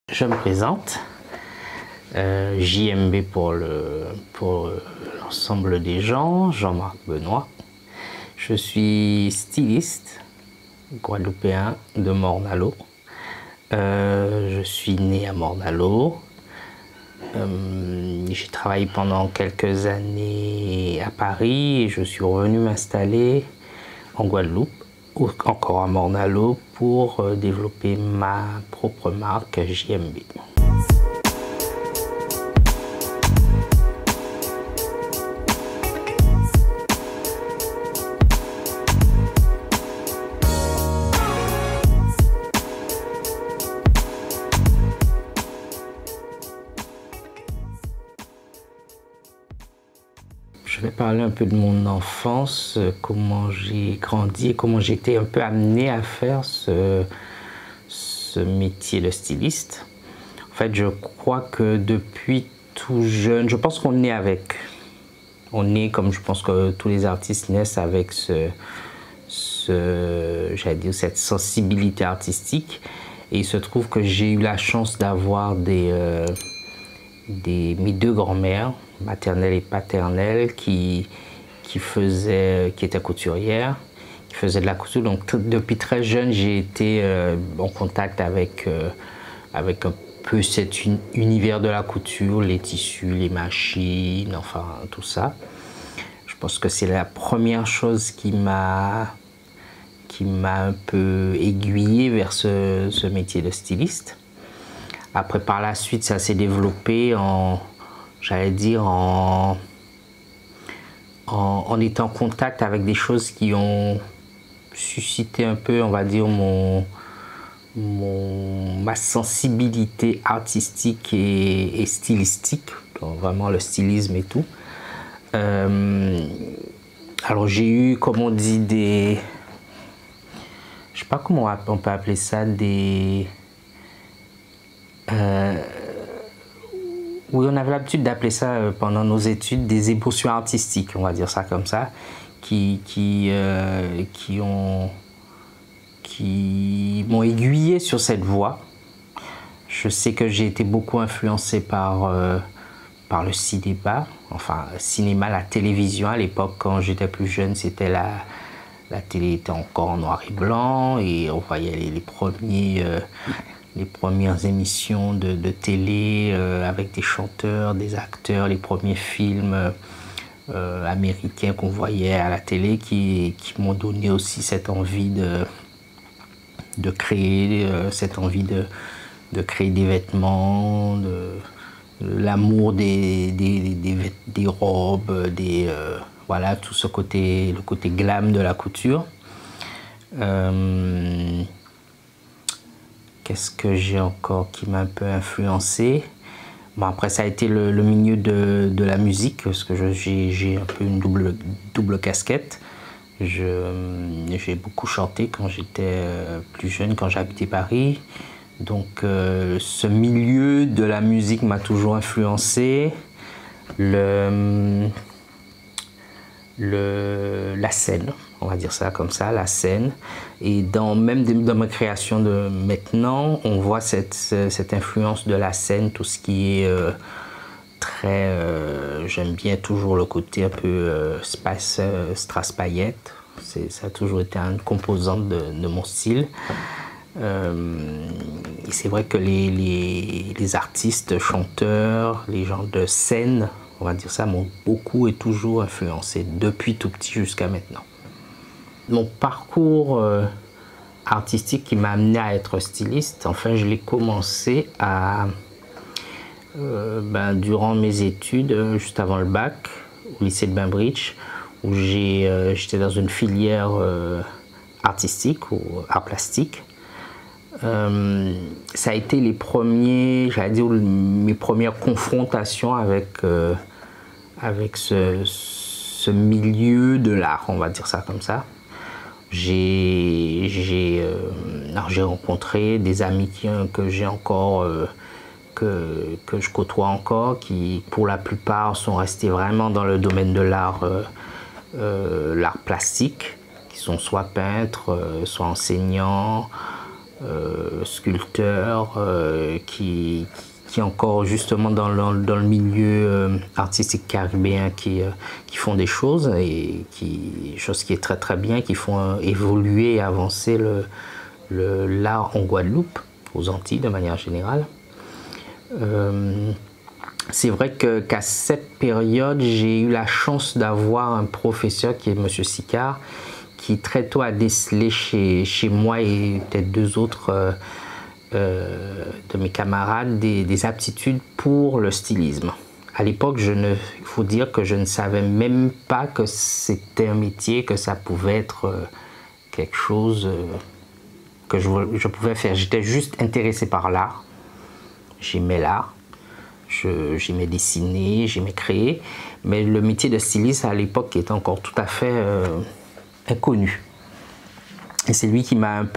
Je me présente, JMB pour l'ensemble des gens, Jean-Marc Benoît. Je suis styliste guadeloupéen de Morne-à-l'Eau. Je suis né à Morne-à-l'Eau. J'ai travaillé pendant quelques années à Paris et je suis revenu m'installer en Guadeloupe, ou encore à Morne-à-l'Eau, pour développer ma propre marque JMB. Je vais parler un peu de mon enfance, comment j'ai grandi et comment j'ai été un peu amené à faire ce métier de styliste. En fait, je crois que depuis tout jeune, je pense qu'on naît avec. On naît, comme je pense que tous les artistes naissent avec j'allais dire, cette sensibilité artistique. Et il se trouve que j'ai eu la chance d'avoir mes deux grands-mères, maternelle et paternelle, qui étaient couturières, qui faisaient de la couture. Donc depuis très jeune, j'ai été en contact avec un peu cet univers de la couture, les tissus, les machines, enfin tout ça. Je pense que c'est la première chose qui m'a un peu aiguillé vers ce métier de styliste. Après, par la suite, ça s'est développé j'allais dire, en étant en contact avec des choses qui ont suscité un peu, on va dire, ma sensibilité artistique et stylistique, donc vraiment le stylisme et tout. Alors j'ai eu, comme on dit, je sais pas comment on peut appeler ça, oui, on avait l'habitude d'appeler ça pendant nos études des émotions artistiques, on va dire ça comme ça, qui m'ont aiguillé sur cette voie. Je sais que j'ai été beaucoup influencé par le cinéma, enfin cinéma, la télévision. À l'époque, quand j'étais plus jeune, c'était la télé était encore en noir et blanc et on voyait les premières émissions de télé avec des chanteurs, des acteurs, les premiers films américains qu'on voyait à la télé qui m'ont donné aussi cette envie de créer, cette envie de créer des vêtements, l'amour des robes, voilà, tout le côté glam de la couture. Qu'est-ce que j'ai encore qui m'a un peu influencé? Bon, après, ça a été le milieu de la musique, parce que j'ai un peu une double casquette. J'ai beaucoup chanté quand j'étais plus jeune, quand j'habitais Paris. Donc, ce milieu de la musique m'a toujours influencé. La scène, on va dire ça comme ça, la scène. Et même dans ma création de maintenant, on voit cette influence de la scène, tout ce qui est très... j'aime bien toujours le côté un peu strass paillettes. Ça a toujours été une composante de mon style. Et c'est vrai que les artistes, chanteurs, les gens de scène, on va dire ça, m'ont beaucoup et toujours influencé, depuis tout petit jusqu'à maintenant. Mon parcours artistique qui m'a amené à être styliste, enfin je l'ai commencé durant mes études, juste avant le bac, au lycée de Bainbridge, où j'étais dans une filière artistique ou art plastique. Ça a été mes premières confrontations avec ce milieu de l'art, on va dire ça comme ça. J'ai rencontré des amis que j'ai encore, que je côtoie encore, qui pour la plupart sont restés vraiment dans le domaine de l'art plastique, qui sont soit peintres, soit enseignants, sculpteurs qui encore justement dans le milieu artistique caribéen qui font des choses et chose qui est très très bien, qui font évoluer et avancer l'art en Guadeloupe, aux Antilles de manière générale. C'est vrai qu'à cette période, j'ai eu la chance d'avoir un professeur qui est M. Sicard, qui très tôt a décelé chez moi et peut-être deux autres de mes camarades des aptitudes pour le stylisme. À l'époque, il faut dire que je ne savais même pas que c'était un métier, que ça pouvait être quelque chose que je pouvais faire. J'étais juste intéressé par l'art. J'aimais l'art. J'aimais dessiner, j'aimais créer. Mais le métier de styliste à l'époque était encore tout à fait inconnu. Et c'est lui qui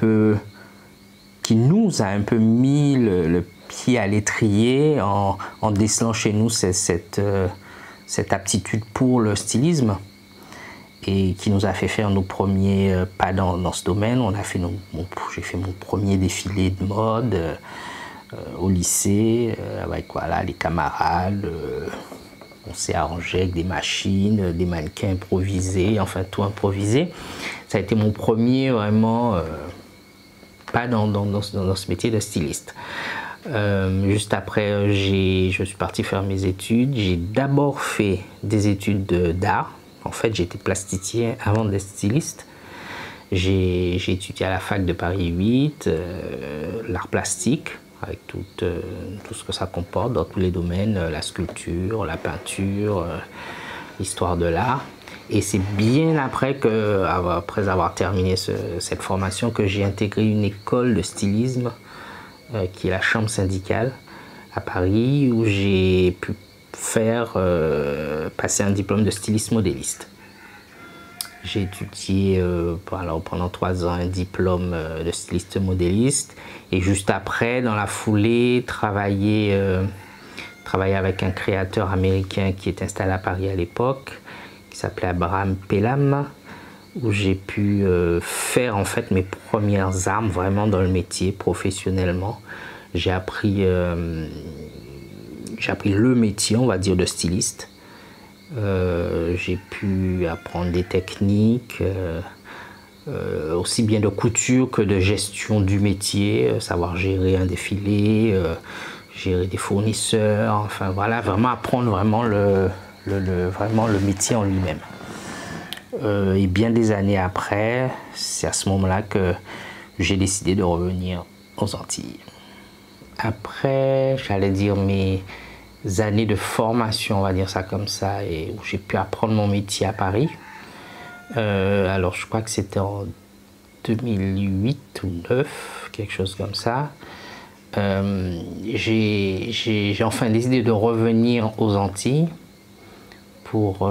nous a un peu mis le pied à l'étrier en décelant chez nous cette aptitude pour le stylisme et qui nous a fait faire nos premiers pas dans ce domaine. J'ai fait mon premier défilé de mode au lycée avec voilà, les camarades. On s'est arrangé avec des machines, des mannequins improvisés, enfin tout improvisé. Ça a été mon premier vraiment pas dans ce métier de styliste. Juste après, je suis parti faire mes études. J'ai d'abord fait des études d'art. En fait, j'étais plasticien avant d'être styliste. J'ai étudié à la fac de Paris 8, l'art plastique, avec tout ce que ça comporte dans tous les domaines, la sculpture, la peinture, l'histoire de l'art. Et c'est bien après avoir terminé cette formation que j'ai intégré une école de stylisme qui est la Chambre syndicale à Paris, où j'ai pu faire passer un diplôme de styliste modéliste. J'ai étudié pendant 3 ans un diplôme de styliste modéliste et juste après, dans la foulée, travailler avec un créateur américain qui est installé à Paris à l'époque, qui s'appelait Abraham Pelham, où j'ai pu faire en fait mes premières armes vraiment dans le métier professionnellement. J'ai appris le métier, on va dire, de styliste. J'ai pu apprendre des techniques, aussi bien de couture que de gestion du métier, savoir gérer un défilé, gérer des fournisseurs, enfin voilà, vraiment apprendre vraiment vraiment le métier en lui-même. Et bien des années après, c'est à ce moment-là que j'ai décidé de revenir aux Antilles. Après, j'allais dire mes années de formation, on va dire ça comme ça, et où j'ai pu apprendre mon métier à Paris. Alors je crois que c'était en 2008 ou 2009, quelque chose comme ça. J'ai enfin décidé de revenir aux Antilles pour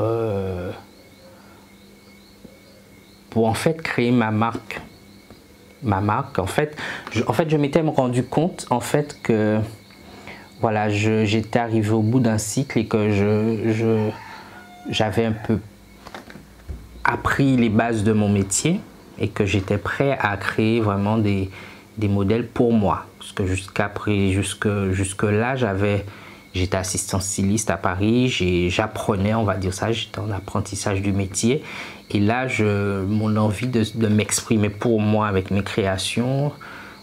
en fait créer ma marque. En fait, je m'étais rendu compte en fait que voilà, j'étais arrivé au bout d'un cycle et que j'avais un peu appris les bases de mon métier et que j'étais prêt à créer vraiment des modèles pour moi. Parce que jusque-là, j'étais assistant styliste à Paris, j'apprenais, on va dire ça, j'étais en apprentissage du métier. Et là, mon envie de m'exprimer pour moi avec mes créations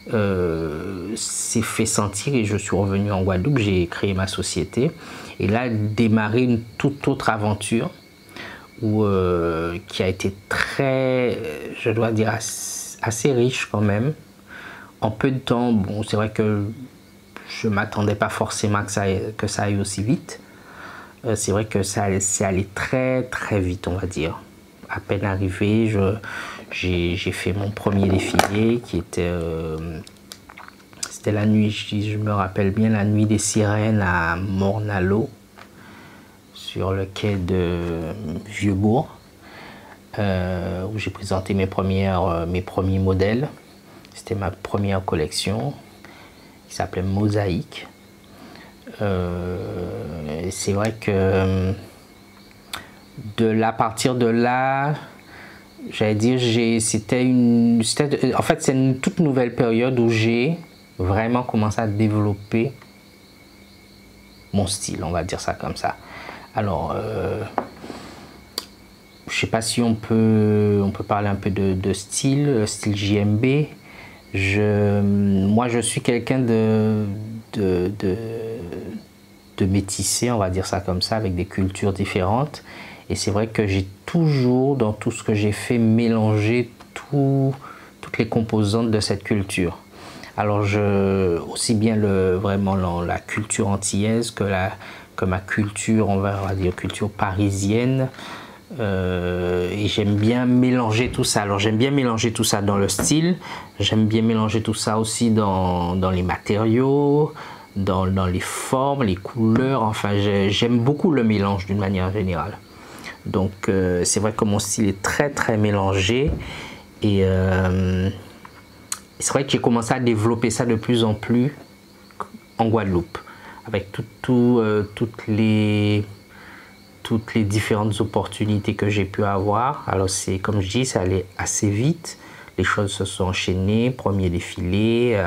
s'est fait sentir et je suis revenu en Guadeloupe, j'ai créé ma société. Et là, démarré une toute autre aventure qui a été très, je dois dire, assez riche quand même. En peu de temps, bon, c'est vrai que je ne m'attendais pas forcément que ça aille aussi vite. C'est vrai que c'est allé très très vite, on va dire. À peine arrivé, j'ai fait mon premier défilé qui était... c'était la nuit, je me rappelle bien, la nuit des sirènes à Morne-à-l'Eau, sur le quai de Vieux-Bourg, où j'ai présenté mes premiers modèles. C'était ma première collection qui s'appelait Mosaïque. C'est vrai que à partir de là, j'allais dire, en fait, c'est une toute nouvelle période où j'ai vraiment commencé à développer mon style, on va dire ça comme ça. Alors, je sais pas si on peut parler un peu de style JMB. Moi, je suis quelqu'un de métissé, on va dire ça comme ça, avec des cultures différentes. Et c'est vrai que j'ai toujours, dans tout ce que j'ai fait, mélangé toutes les composantes de cette culture. Alors, aussi bien vraiment la culture antillaise que ma culture, on va dire culture parisienne. Et j'aime bien mélanger tout ça. Alors, j'aime bien mélanger tout ça dans le style. J'aime bien mélanger tout ça aussi dans les matériaux, dans les formes, les couleurs. Enfin, j'aime beaucoup le mélange d'une manière générale. Donc, c'est vrai que mon style est très, très mélangé. Et c'est vrai que j'ai commencé à développer ça de plus en plus en Guadeloupe, avec toutes les différentes opportunités que j'ai pu avoir. Alors c'est comme je dis, ça allait assez vite. Les choses se sont enchaînées. Premier défilé,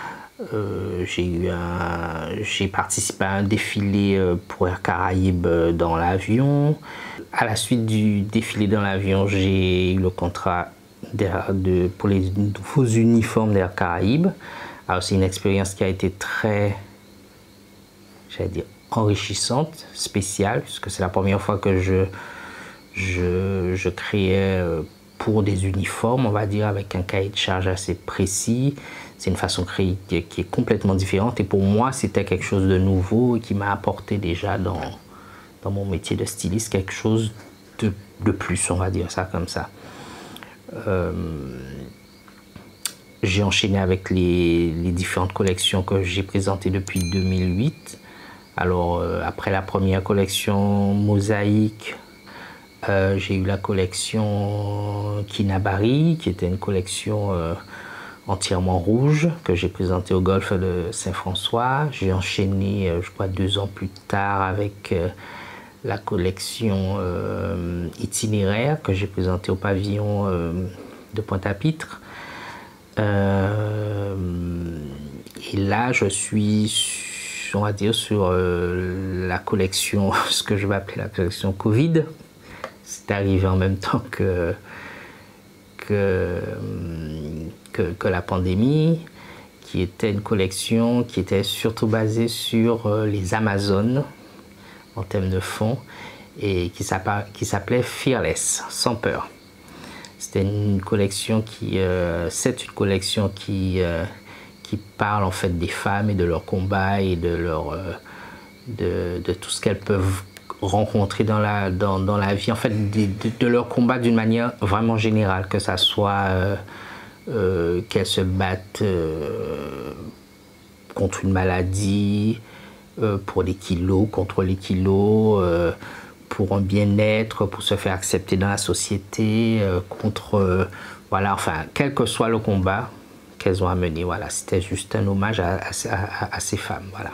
j'ai participé à un défilé pour Air Caraïbes dans l'avion. À la suite du défilé dans l'avion, j'ai eu le contrat pour les nouveaux uniformes d'Air Caraïbes. Alors c'est une expérience qui a été très, j'allais dire, enrichissante, spéciale, puisque c'est la première fois que je créais pour des uniformes, on va dire, avec un cahier de charge assez précis. C'est une façon de créer qui est complètement différente, et pour moi c'était quelque chose de nouveau et qui m'a apporté déjà dans mon métier de styliste quelque chose de plus, on va dire ça comme ça. J'ai enchaîné avec les différentes collections que j'ai présentées depuis 2008. Alors, après la première collection Mosaïque, j'ai eu la collection Kinabari, qui était une collection entièrement rouge, que j'ai présentée au golfe de Saint-François. J'ai enchaîné, je crois, 2 ans plus tard avec la collection Itinéraire, que j'ai présentée au pavillon de Pointe-à-Pitre. Et là, je suis, on va dire, sur la collection, ce que je vais appeler la collection Covid. C'est arrivé en même temps que la pandémie, qui était une collection qui était surtout basée sur les Amazones en termes de fond, et qui s'appelait Fearless, sans peur. C'était une collection qui parle en fait des femmes et de leur combat et de tout ce qu'elles peuvent rencontrer dans la vie, en fait de leur combat d'une manière vraiment générale, que ça soit qu'elles se battent contre une maladie, pour les kilos, contre les kilos, pour un bien-être, pour se faire accepter dans la société, voilà, enfin, quel que soit le combat qu'elles ont à mener, voilà, c'était juste un hommage à ces femmes, voilà.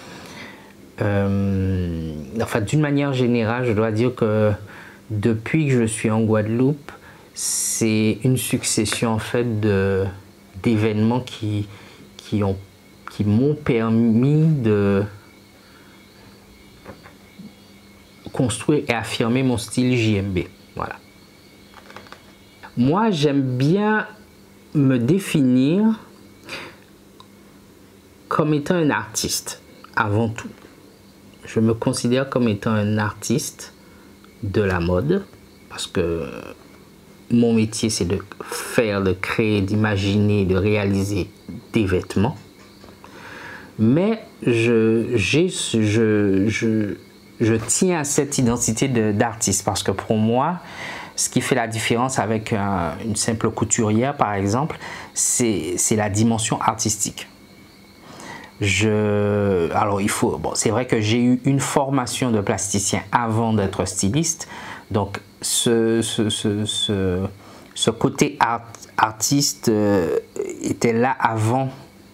Enfin, d'une manière générale, je dois dire que depuis que je suis en Guadeloupe, c'est une succession en fait d'événements qui m'ont permis de construire et affirmer mon style JMB. Voilà. Moi, j'aime bien me définir comme étant un artiste, avant tout. Je me considère comme étant un artiste de la mode, parce que mon métier, c'est de faire, de créer, d'imaginer, de réaliser des vêtements. Mais je tiens à cette identité d'artiste, parce que pour moi, ce qui fait la différence avec une simple couturière, par exemple, c'est la dimension artistique. Alors c'est vrai que j'ai eu une formation de plasticien avant d'être styliste, donc ce côté artiste était là avant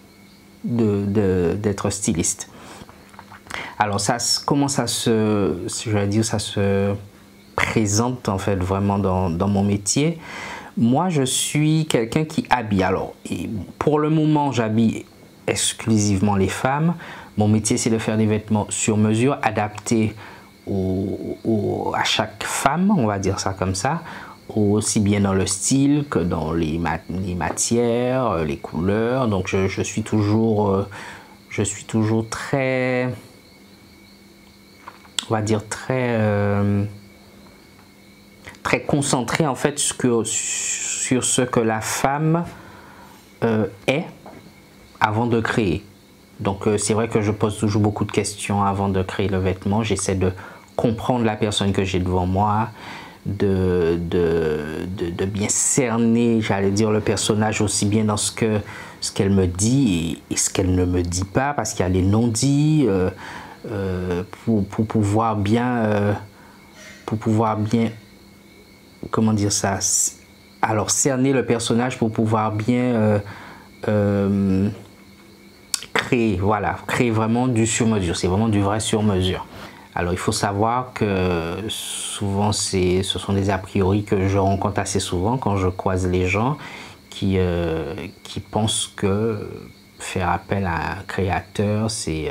d'être styliste. Alors comment ça se présente en fait vraiment dans mon métier. Moi, je suis quelqu'un qui habille. Alors, pour le moment, j'habille exclusivement les femmes. Mon métier, c'est de faire des vêtements sur mesure, adaptés à chaque femme, on va dire ça comme ça, aussi bien dans le style que dans les matières, les couleurs. Donc, je suis toujours très, on va dire très concentré en fait sur ce que la femme est avant de créer. Donc c'est vrai que je pose toujours beaucoup de questions avant de créer le vêtement. J'essaie de comprendre la personne que j'ai devant moi, de bien cerner, j'allais dire, le personnage aussi bien dans ce qu'elle me dit et ce qu'elle ne me dit pas, parce qu'il y a les non-dits, pour pouvoir bien, comment dire ça, alors cerner le personnage pour pouvoir bien créer, voilà, créer vraiment du sur-mesure. C'est vraiment du vrai sur-mesure. Alors il faut savoir que souvent ce sont des a priori que je rencontre assez souvent quand je croise les gens qui pensent que faire appel à un créateur c'est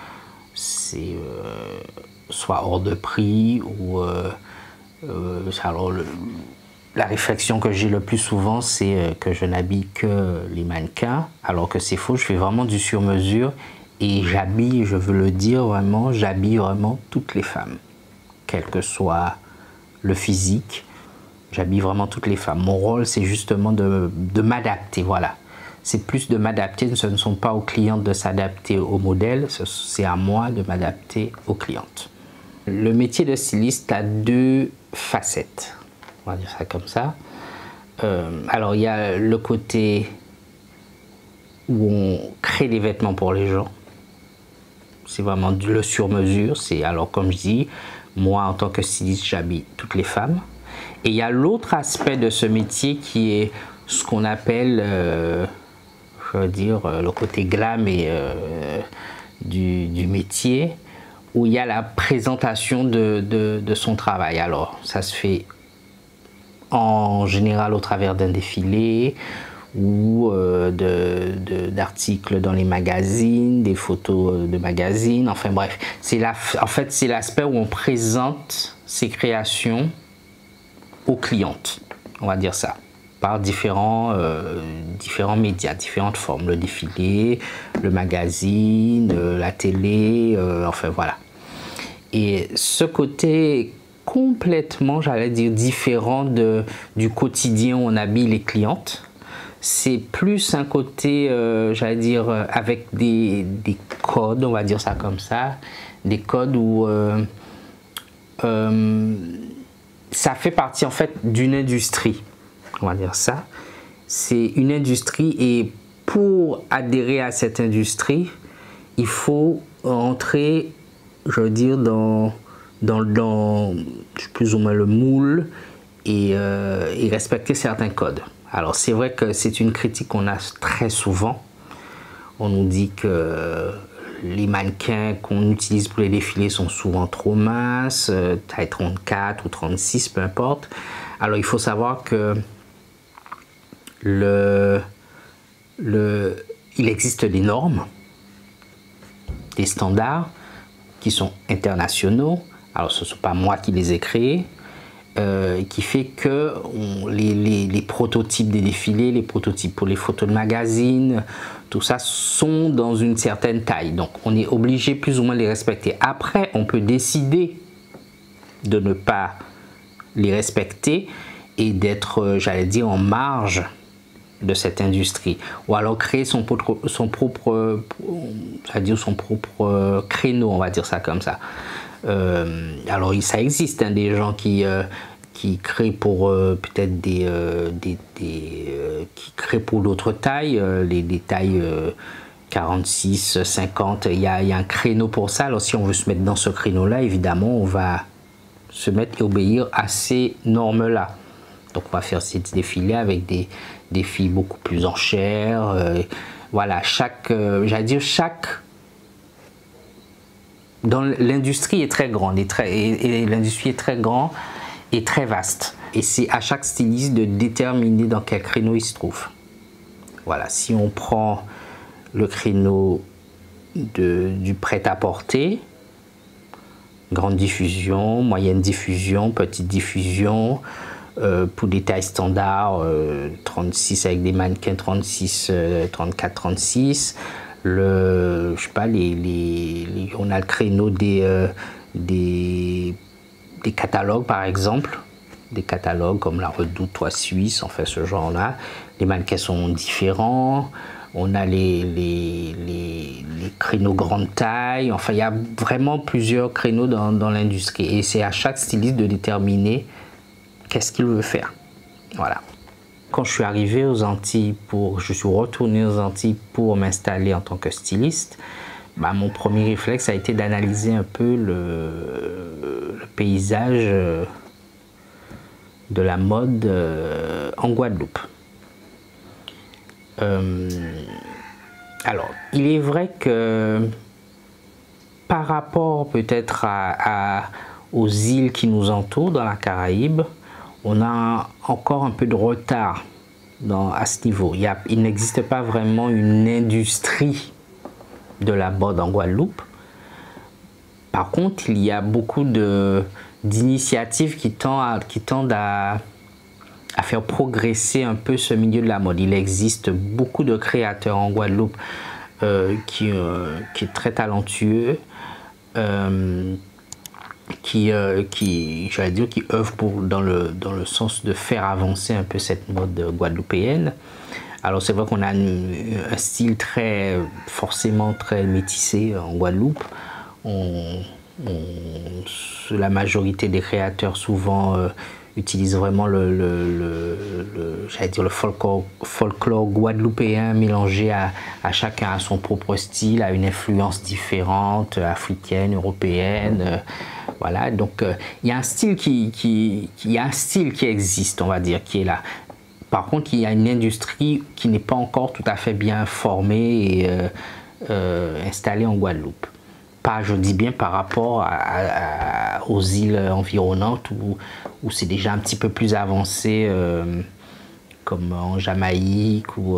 soit hors de prix ou alors la réflexion que j'ai le plus souvent, c'est que je n'habille que les mannequins, alors que c'est faux. Je fais vraiment du sur-mesure et j'habille, je veux le dire vraiment, j'habille vraiment toutes les femmes, quel que soit le physique. J'habille vraiment toutes les femmes. Mon rôle, c'est justement de m'adapter, voilà. C'est plus de m'adapter, ce ne sont pas aux clientes de s'adapter au modèle, c'est à moi de m'adapter aux clientes. Le métier de styliste a deux facettes, on va dire ça comme ça. Alors il y a le côté où on crée des vêtements pour les gens. C'est vraiment le sur-mesure. Alors comme je dis, moi en tant que styliste, j'habille toutes les femmes. Et il y a l'autre aspect de ce métier qui est ce qu'on appelle, je veux dire, le côté glam du métier, où il y a la présentation de son travail. Alors ça se fait en général au travers d'un défilé ou d'articles dans les magazines, des photos de magazines, enfin bref. En fait, c'est l'aspect où on présente ses créations aux clientes, on va dire ça, par différents médias, différentes formes. Le défilé, le magazine, la télé, enfin voilà. Et ce côté complètement, j'allais dire, différent du quotidien où on habille les clientes. C'est plus un côté, j'allais dire, avec des codes, on va dire ça comme ça, des codes où ça fait partie en fait d'une industrie, on va dire ça. C'est une industrie et pour adhérer à cette industrie, il faut entrer, je veux dire, dans plus ou moins le moule et respecter certains codes. Alors c'est vrai que c'est une critique qu'on a très souvent. On nous dit que les mannequins qu'on utilise pour les défilés sont souvent trop minces, taille 34 ou 36, peu importe. Alors il faut savoir que il existe des normes, des standards qui sont internationaux. Alors ce ne sont pas moi qui les ai créés, qui fait que les prototypes des défilés, les prototypes pour les photos de magazines, tout ça sont dans une certaine taille. Donc on est obligé plus ou moins de les respecter. Après, on peut décider de ne pas les respecter et d'être, j'allais dire, en marge de cette industrie, ou alors créer son propre créneau, on va dire ça comme ça. Alors ça existe, hein, des gens qui créent pour peut-être qui créent pour d'autres tailles, les tailles 46, 50, il y a un créneau pour ça. Alors si on veut se mettre dans ce créneau là, évidemment on va se mettre et obéir à ces normes là. Donc on va faire ces défilés avec des filles beaucoup plus en chair. Voilà, j'allais dire dans l'industrie est très grande et l'industrie est très grande est très vaste. Et c'est à chaque styliste de déterminer dans quel créneau il se trouve. Voilà, si on prend le créneau du prêt-à-porter, grande diffusion, moyenne diffusion, petite diffusion, pour des tailles standards, 36 avec des mannequins 36, 34, 36. Je sais pas, on a le créneau des catalogues par exemple, des catalogues comme la Redoute, Toit Suisse, enfin ce genre-là. Les mannequins sont différents. On a les créneaux grande taille. Enfin, il y a vraiment plusieurs créneaux dans l'industrie. Et c'est à chaque styliste de déterminer qu'est-ce qu'il veut faire. Voilà. Quand je suis arrivé aux Antilles, je suis retourné aux Antilles pour m'installer en tant que styliste, bah, mon premier réflexe a été d'analyser un peu le paysage de la mode en Guadeloupe. Alors, il est vrai que par rapport peut-être aux îles qui nous entourent dans la Caraïbe, on a encore un peu de retard à ce niveau. Il n'existe pas vraiment une industrie de la mode en Guadeloupe. Par contre, il y a beaucoup d'initiatives qui tendent à faire progresser un peu ce milieu de la mode. Il existe beaucoup de créateurs en Guadeloupe qui est très talentueux, j'allais dire, qui œuvrent dans le sens de faire avancer un peu cette mode guadeloupéenne. Alors c'est vrai qu'on a un style forcément très métissé en Guadeloupe. La majorité des créateurs souvent utilisent vraiment j'allais dire le folklore guadeloupéen mélangé à chacun à son propre style, à une influence différente, africaine, européenne. Voilà, donc il y a un style qui existe, on va dire, qui est là. Par contre, il y a une industrie qui n'est pas encore tout à fait bien formée et installée en Guadeloupe. Je dis bien par rapport aux îles environnantes où c'est déjà un petit peu plus avancé, comme en Jamaïque ou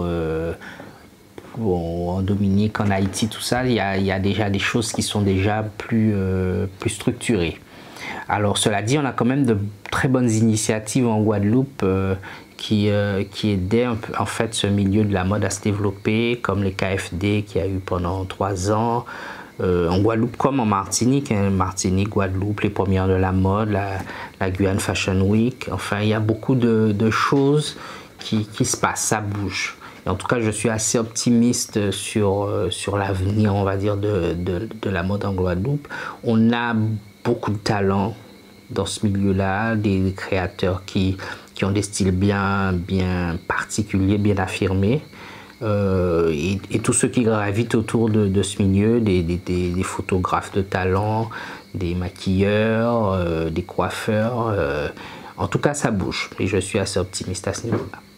en Dominique, en Haïti, tout ça. Il y a déjà des choses qui sont déjà plus structurées. Alors cela dit, on a quand même de très bonnes initiatives en Guadeloupe qui aidaient en fait ce milieu de la mode à se développer, comme les KFD qu'il y a eu pendant 3 ans. En Guadeloupe comme en Martinique, Martinique, Guadeloupe, les premières de la mode, la Guyane Fashion Week. Enfin, il y a beaucoup de choses qui se passent, ça bouge. Et en tout cas, je suis assez optimiste sur l'avenir, on va dire, de la mode en Guadeloupe. On a beaucoup de talent dans ce milieu-là, des créateurs qui ont des styles bien particuliers, bien affirmés. Et tous ceux qui gravitent autour de ce milieu, des photographes de talent, des maquilleurs, des coiffeurs. En tout cas, ça bouge et je suis assez optimiste à ce niveau-là.